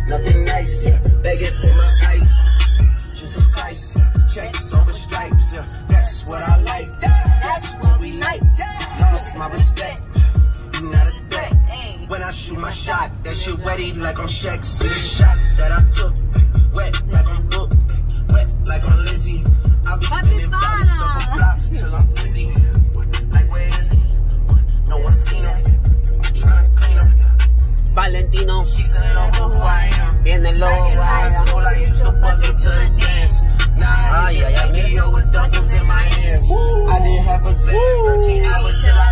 nothing nice, yeah. Begging for my ice. Jesus Christ, checks over stripes, yeah. That's what I like, that's what we like. Lost my respect, you not a threat. When I shoot my shot, that shit wetty like on Shaq. See the shots that I took, wet like on Book, wet like on Lizzie. I'll be spinning 30 circle blocks till I'm busy. Like where is he? No one seen him. Tryna clean him. Valentino, she's in love with who I am. Viene el logo, back in high school, I used to buzz it to the dance. Now I hit the radio with duffels in my hands. I didn't have a 13 hours till I